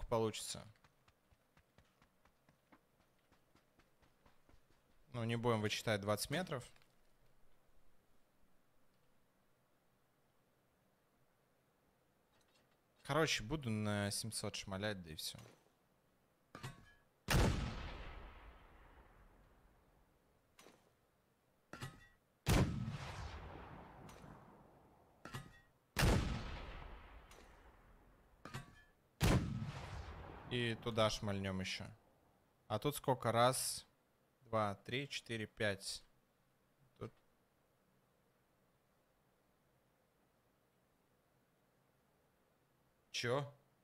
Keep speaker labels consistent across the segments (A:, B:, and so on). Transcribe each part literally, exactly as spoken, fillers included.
A: получится. Ну, не будем вычитать двадцать метров. Короче, буду на семьсот шмалять, да и все. И туда шмальнем еще. А тут сколько? Раз, два, три, четыре, пять. Тут... Чё?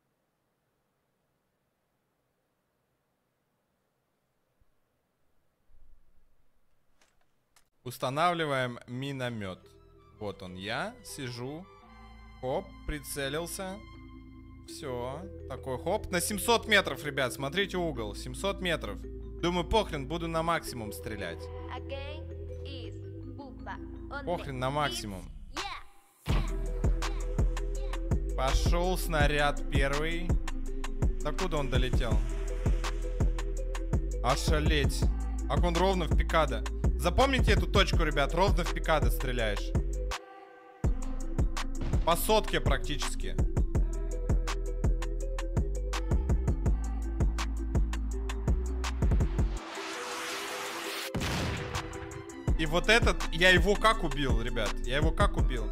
A: Устанавливаем миномет. Вот он, я сижу. Хоп, прицелился. Все, такой хоп. На семьсот метров, ребят, смотрите угол. семьсот метров. Думаю, похрен, буду на максимум стрелять. Похрен на максимум. Пошел снаряд первый. Докуда он долетел? Ошалеть. А он ровно в пикадо. Запомните эту точку, ребят. Ровно в пикадо стреляешь. По сотке практически. И вот этот, я его как убил, ребят? Я его как убил?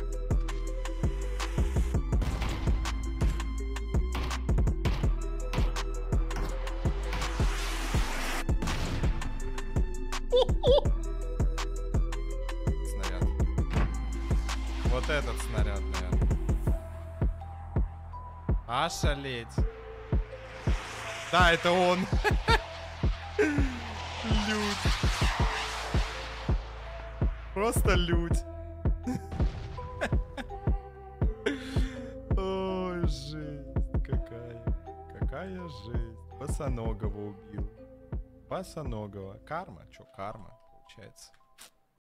A: Снаряд. Вот этот снаряд, наверное. Ошалеть. Да, это он. Лють. Просто лють. Ой, жесть какая. Какая жесть. Босоногого убил. Босоногого. Карма? Чё, карма, получается.